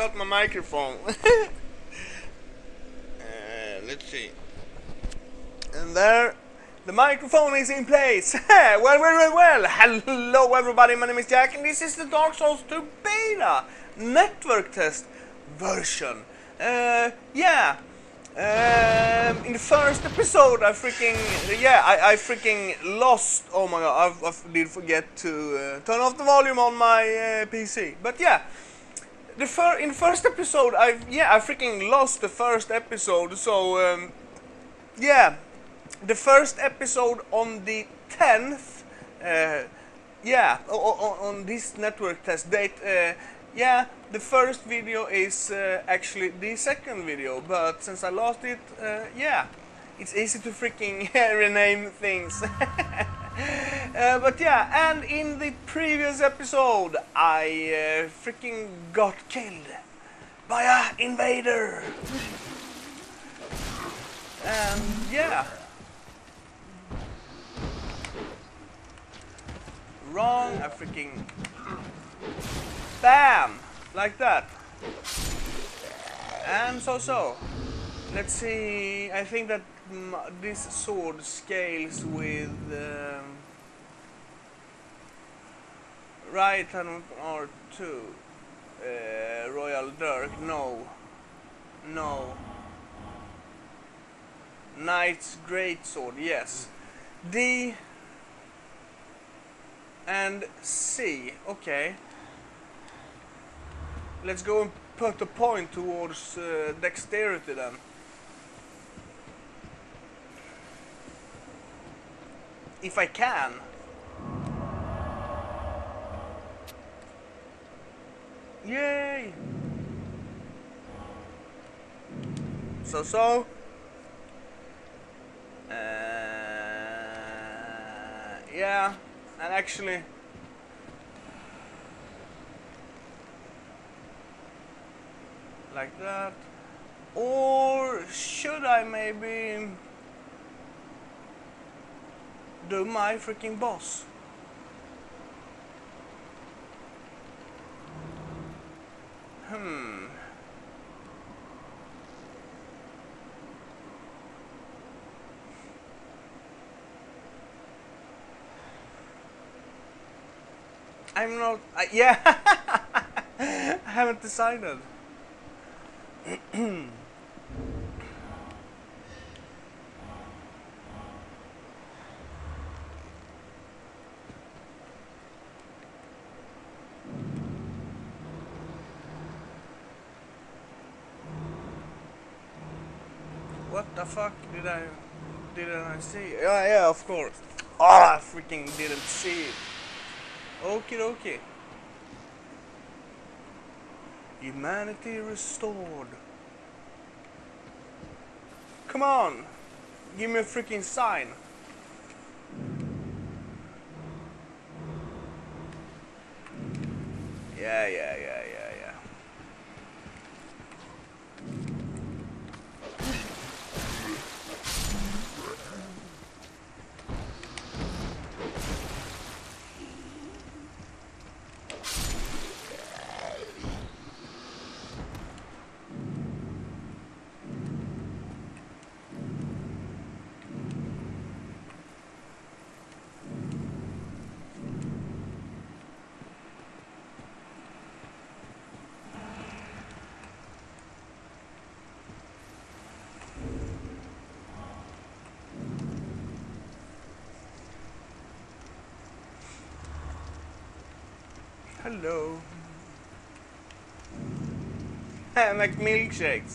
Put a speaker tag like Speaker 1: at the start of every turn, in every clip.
Speaker 1: forgot my microphone. Let's see. And there, the microphone is in place. Well. Hello everybody, my name is Jack and this is the Dark Souls 2 beta network test version. Yeah. In the first episode, I freaking lost. Oh my god, I did forget to turn off the volume on my PC. But yeah, in the first episode, I freaking lost the first episode. So yeah, the first episode on the 10th. Yeah, on this network test date. Yeah, the first video is actually the second video, but since I lost it, yeah, it's easy to freaking rename things. But yeah, and in the previous episode, I freaking got killed by an invader. And yeah. Wrong, I freaking... Bam! Like that. And so. Let's see, I think that this sword scales with... right hand R2. Royal Dirk, no. Knight's Greatsword, yes. D and C, okay. Let's go and put a point towards dexterity then. If I can. Yay! So. Yeah, and actually. Like that. Or should I maybe do my freaking boss? I'm not... yeah! I haven't decided. What the fuck didn't I see? Yeah, of course. I freaking didn't see it. Okie dokie. Humanity restored. Come on, give me a freaking sign. Yeah. Hello. I make milkshakes.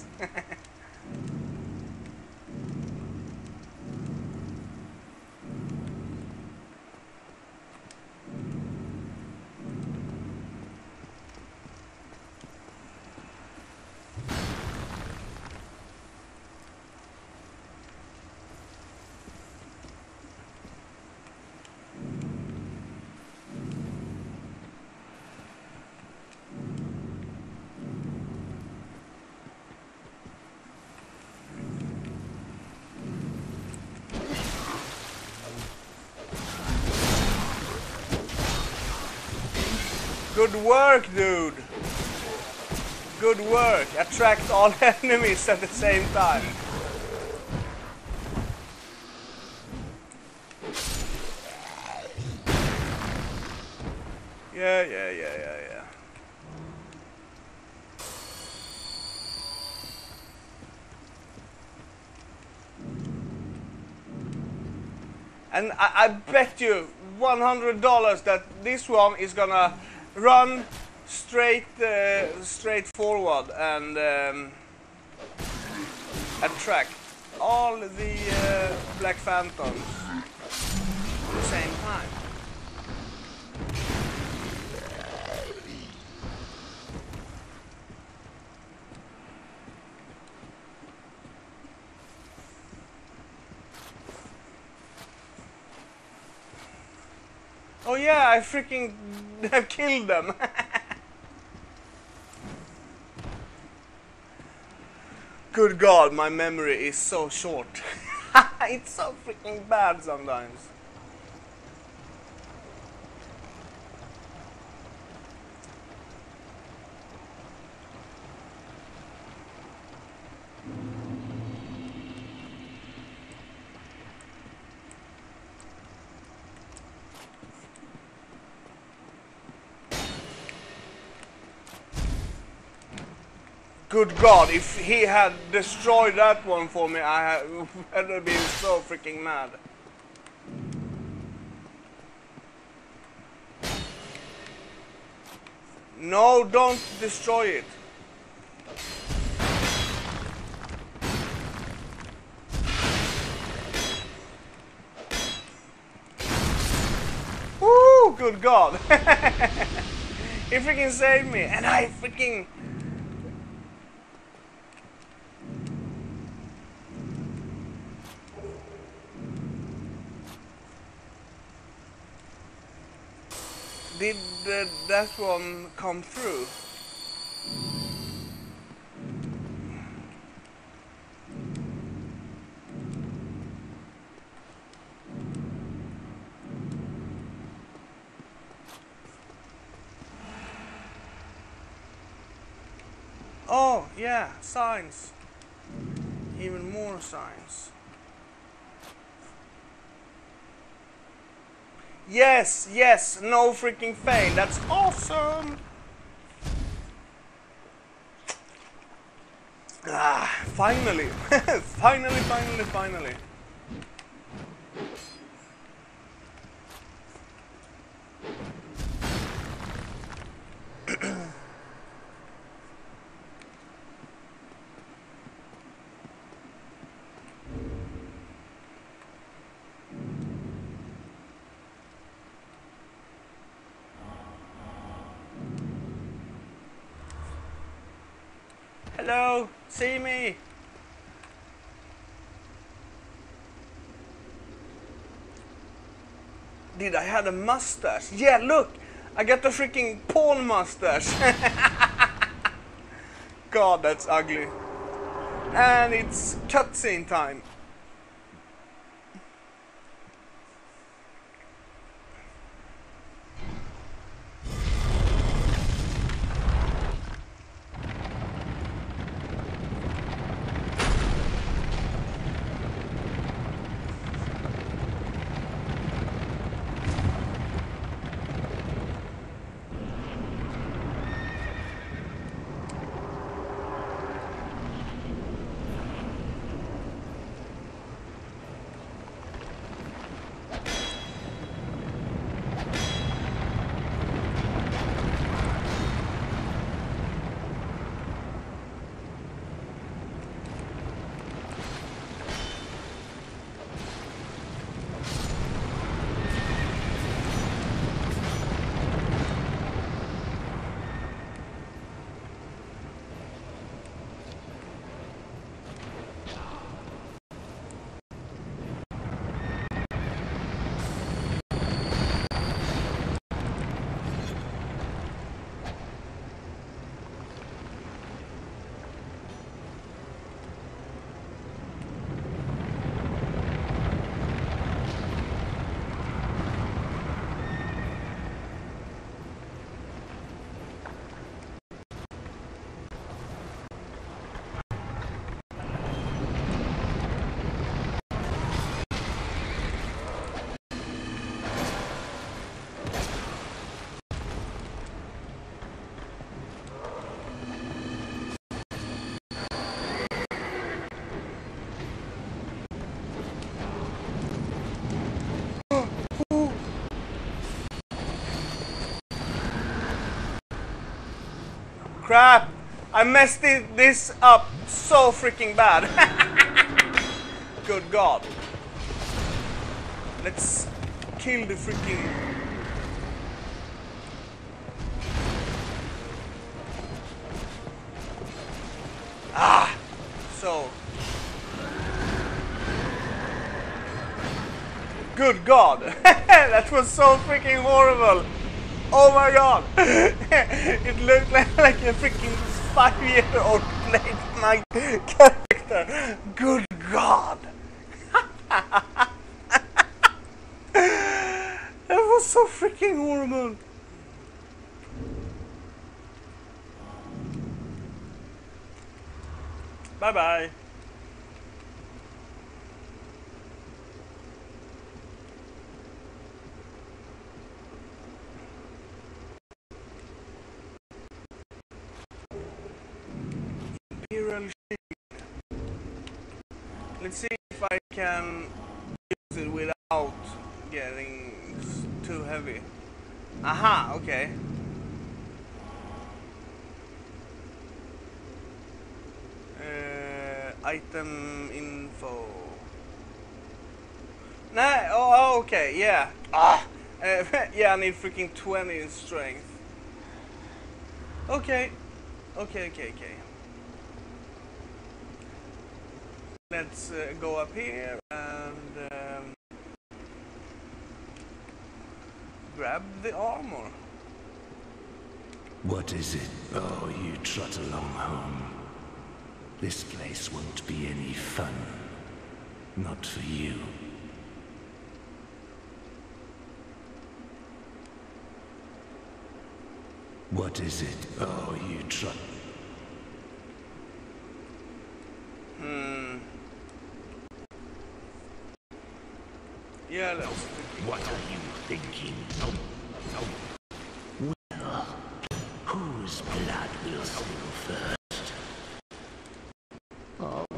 Speaker 1: Good work, dude. Good work. Attract all enemies at the same time. Yeah. And I bet you $100 that this one is gonna run straight forward and attract all the Black Phantoms at the same time. Oh yeah, I freaking have killed them. Good God, my memory is so short. It's so freaking bad sometimes. Good God, if he had destroyed that one for me, I would have been so freaking mad. No, don't destroy it. Woo, good God. He freaking saved me, and I freaking... Did that one come through? Oh, yeah, signs. Even more signs. Yes, yes, no freaking fail. That's awesome. Ah, finally. finally. Hello, see me. Did I have a mustache? Yeah, look, I got the freaking porn mustache. God, that's ugly. And it's cutscene time. crap! I messed this up so freaking bad. Good God. Let's kill the freaking... Ah! So... Good God! That was so freaking horrible! Oh my God! It looked like a freaking 5-year-old played my character! Good God! That was so freaking horrible! Bye bye! Imperial Shield. Let's see if I can use it without getting too heavy. Aha, okay. Item info. Nah, oh, okay, yeah. Yeah, I need freaking 20 in strength. Okay. Okay. Let's go up here and grab the armor.
Speaker 2: What is it? Oh, you trot along home. This place won't be any fun. Not for you. What is it? Oh, you trot...
Speaker 1: Yeah, let's...
Speaker 2: What are you thinking? Well, whose blood will spill first? Oh.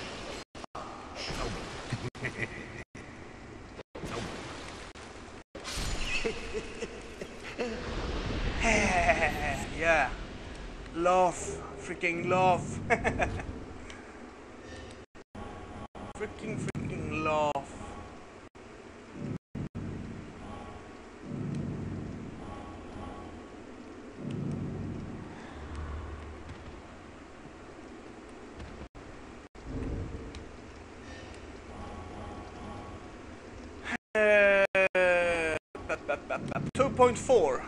Speaker 1: Yeah. Laugh. Freaking laugh. freaking laugh. Uh, 2.4.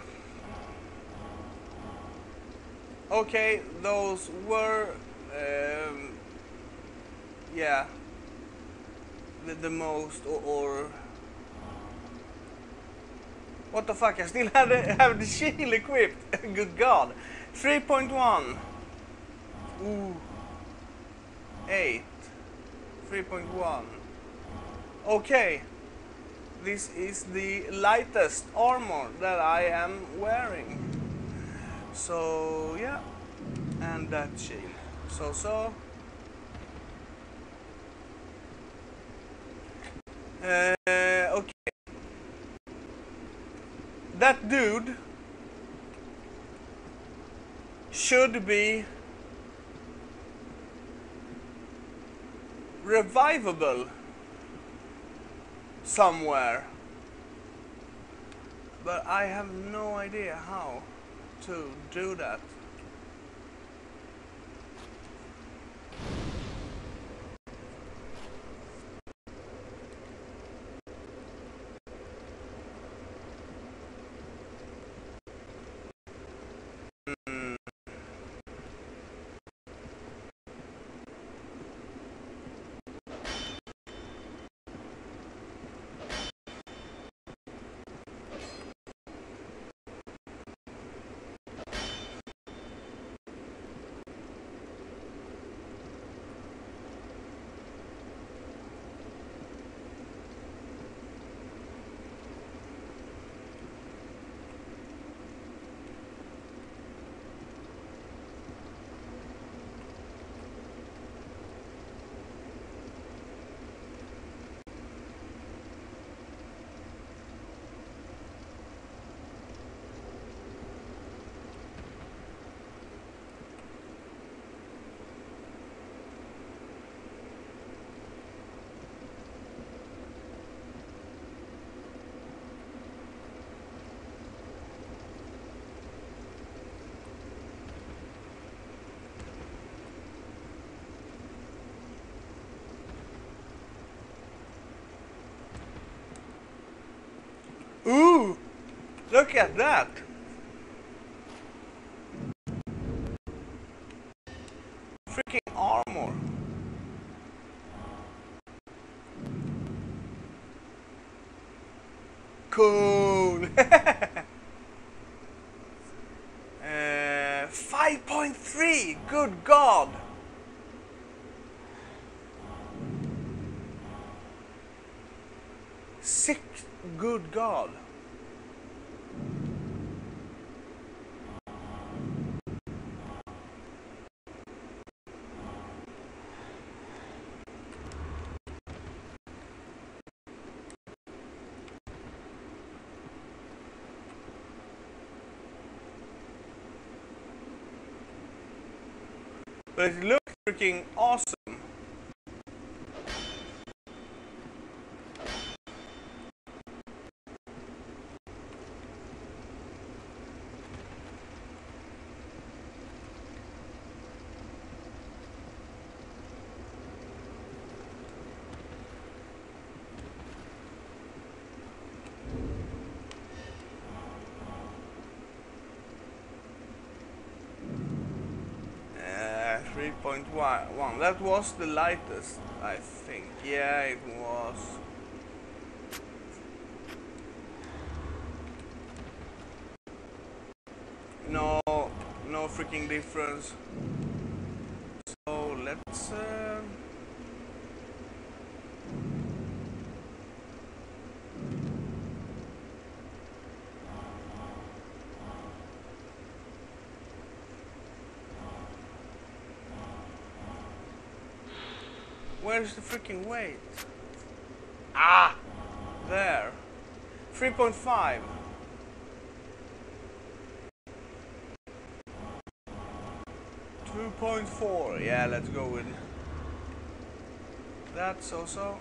Speaker 1: Okay, those were, yeah, the most, or what the fuck? I still have the shield equipped. Good God, 3.1. Ooh, 8. 3.1. Okay, this is the lightest armor that I am wearing. So yeah, and that shield. So. Okay. That dude should be revivable somewhere, but I have no idea how to do that. Look at that! Freaking armor! Cool! 5.3! Good God! Six! Good God! But it looks freaking awesome. Uh, 3.1. That was the lightest, I think. Yeah, it was. No, no freaking difference. So let's. Where's the freaking weight? Ah! There. 3.5. 2.4. Yeah, let's go with that. So.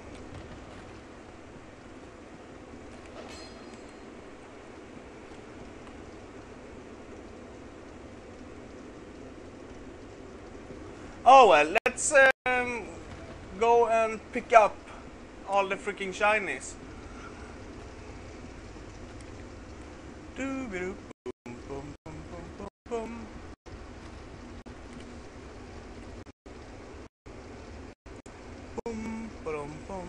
Speaker 1: Oh well, let's go and pick up all the freaking shinies. Doo-be-doo, boom, boom, boom, boom, boom, boom, boom, boom.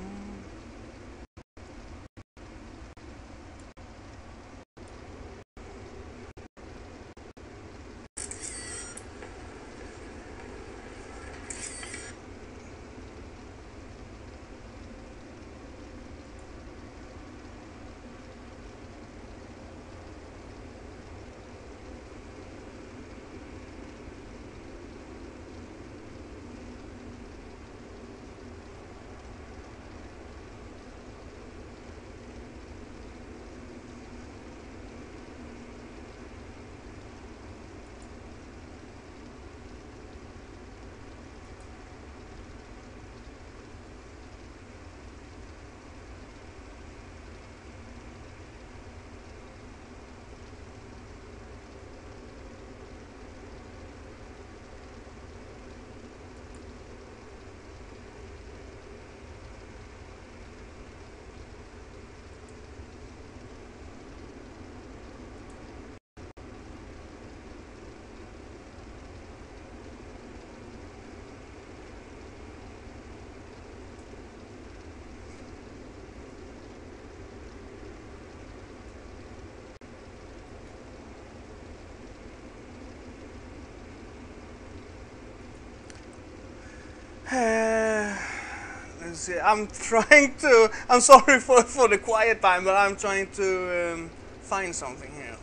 Speaker 1: Let's see. I'm trying to. I'm sorry for the quiet time, but I'm trying to find something here.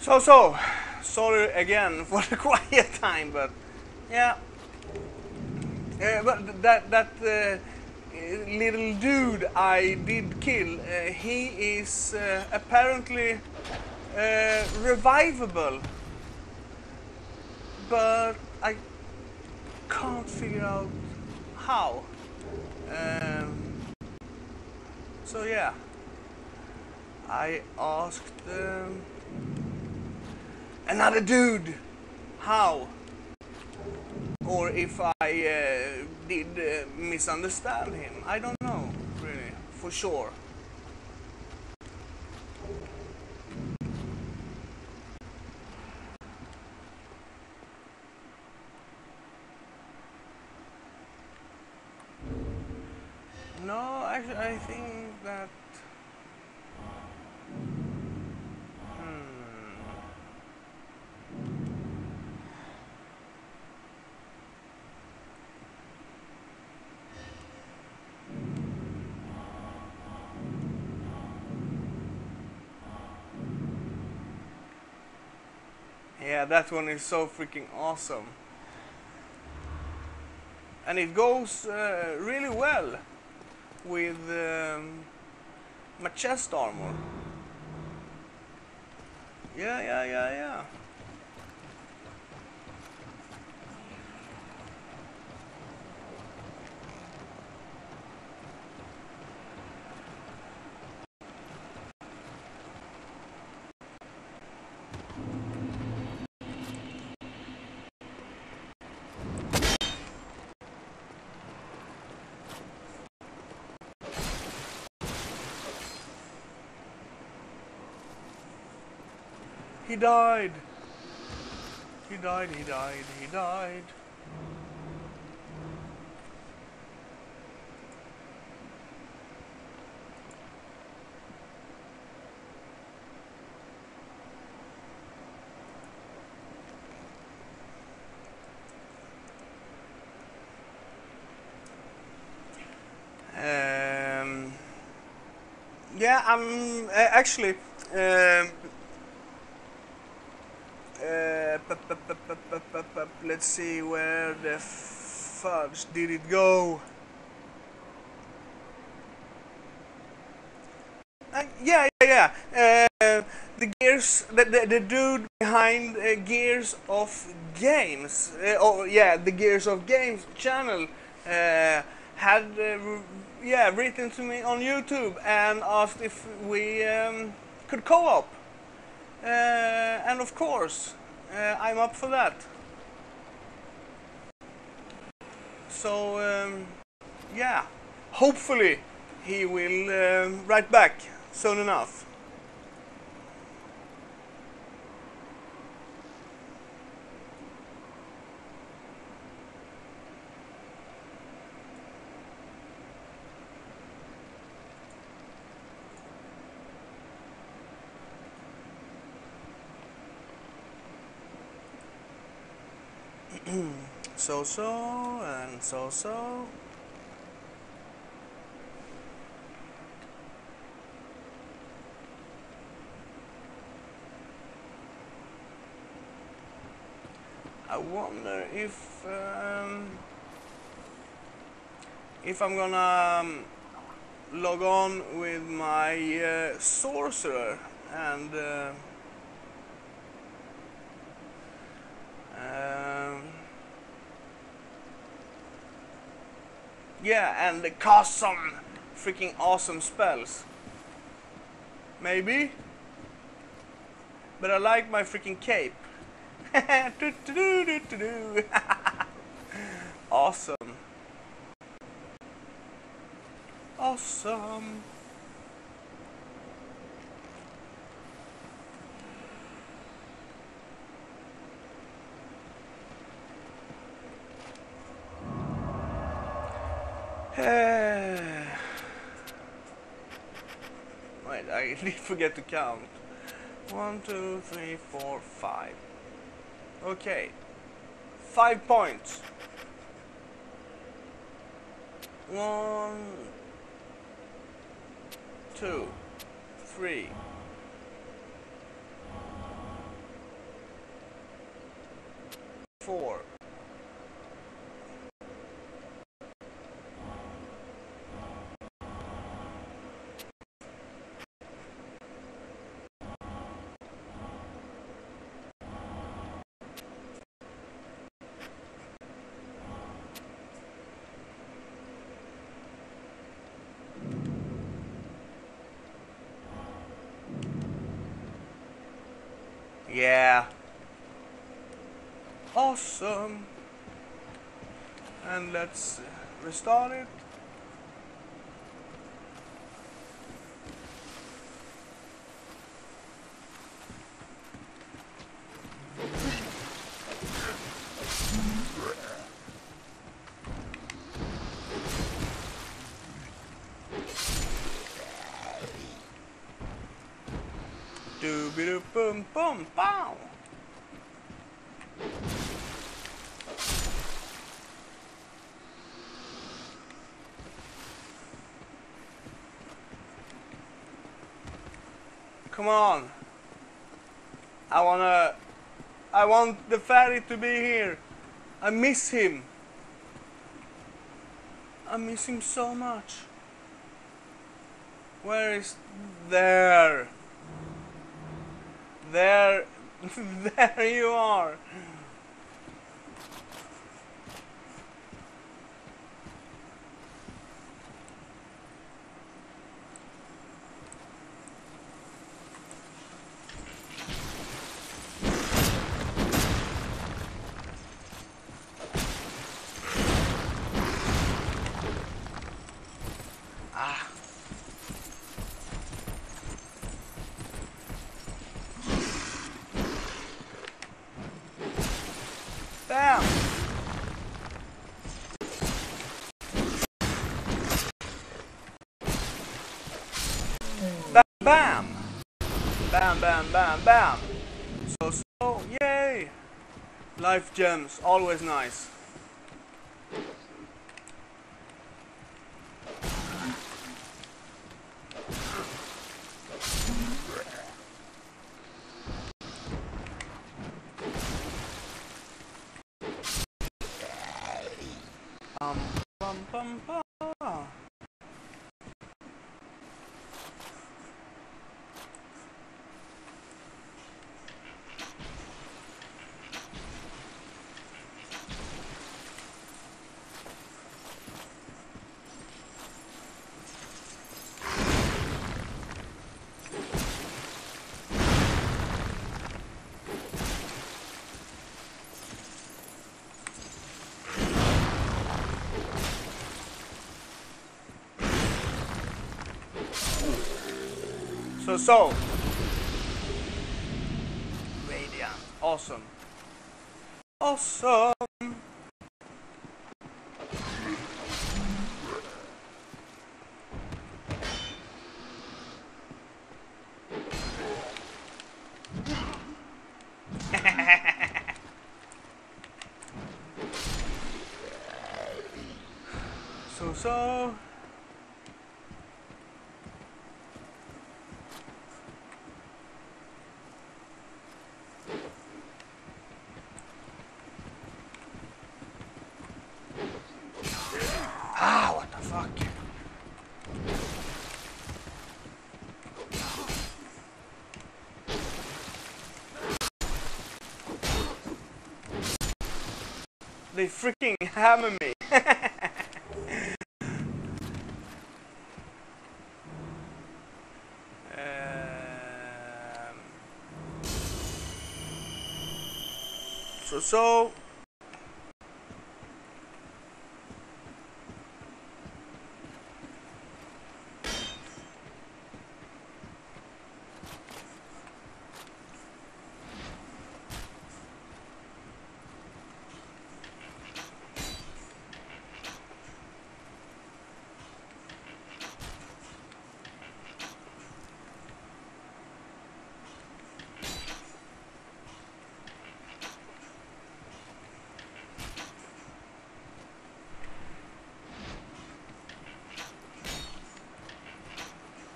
Speaker 1: So, sorry again for the quiet time, but yeah. But that little dude I did kill, he is apparently revivable, but I can't figure out how. Um, so yeah, I asked another dude how, or if I did misunderstand him. I don't know really for sure. No, actually, I think that. Yeah, that one is so freaking awesome. And it goes really well with my chest armor. Yeah. He died. He died, he died, he died. Yeah, I'm actually. Let's see where the fudge did it go. The Gears, the dude behind Gears of Games, the Gears of Games channel had written to me on YouTube and asked if we could co-op, and of course I'm up for that. So yeah, hopefully he will write back soon enough. So and so. I wonder if I'm gonna log on with my sorcerer and um, and cast some freaking awesome spells. Maybe, but I like my freaking cape. Awesome. Awesome. Wait, I did forget to count. 1, 2, 3, 4, 5. Okay. 5 points. 1, 2, 3, 4. Yeah. Awesome. And let's restart it. Doobie boom boom pow. Come on. I want the fairy to be here. I miss him. I miss him so much. Where is there? There there you are. Ah. Bam. Bam bam. Bam bam bam bam. So yay. Life gems, always nice. Bum bum bum. So Radiant, awesome, awesome. So ah, what the fuck? They freaking hammer me. So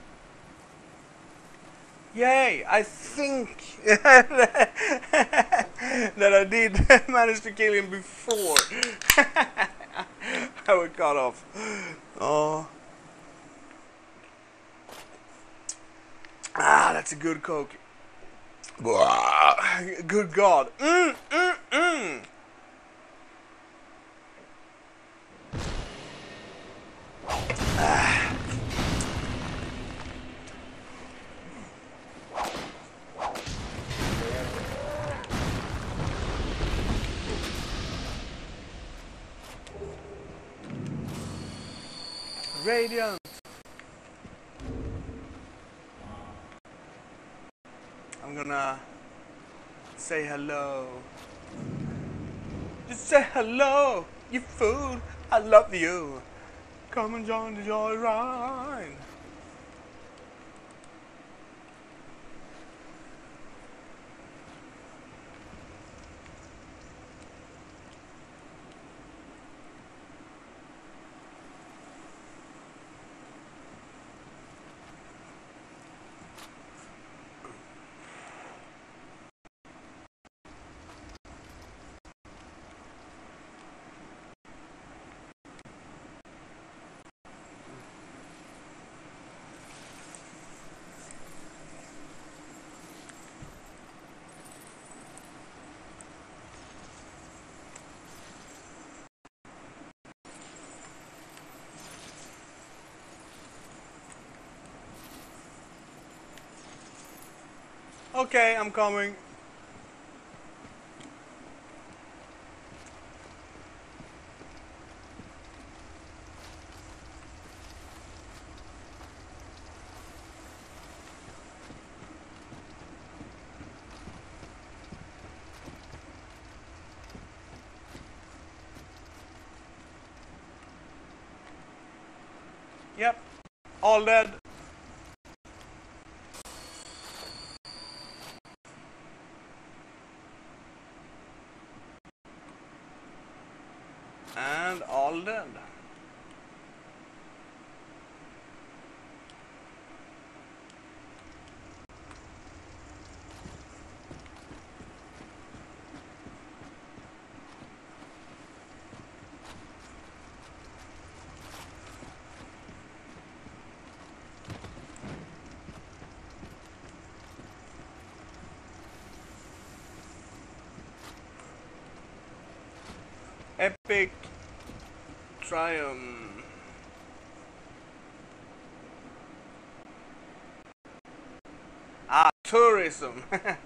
Speaker 1: yay, I think that I did manage to kill him before I was cut off. Oh. Ah, that's a good Coke. Good God. Radiant. I'm gonna say hello. Just say hello, you fool. I love you. Come and join the joyride. Okay, I'm coming. Yep, all dead. And all dead. Epic triumph. Ah, tourism.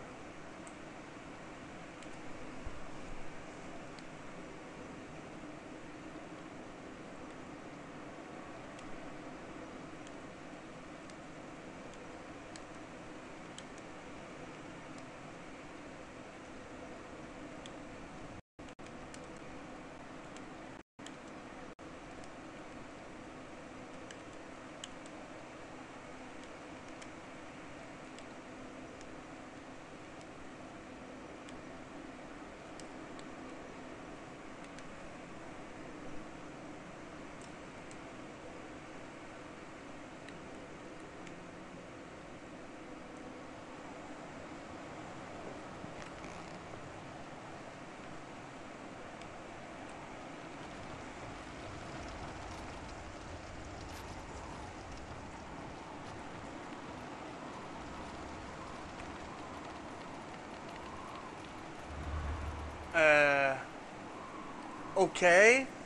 Speaker 1: Okay.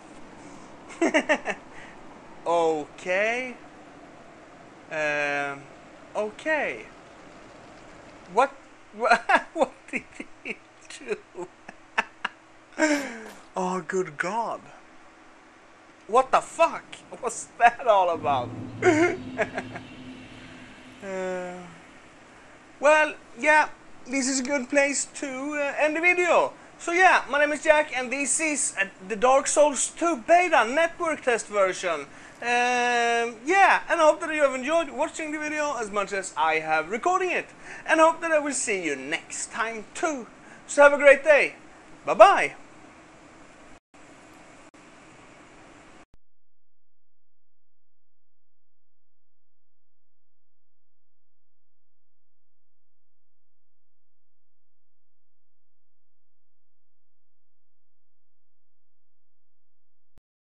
Speaker 1: Okay. Okay. What? What did he do? Oh, good God. What the fuck was that all about? Well, yeah, this is a good place to end the video. So yeah, my name is Jack and this is the Dark Souls 2 beta network test version. Yeah, and I hope that you have enjoyed watching the video as much as I have recording it. And hope that I will see you next time too. So have a great day. Bye bye.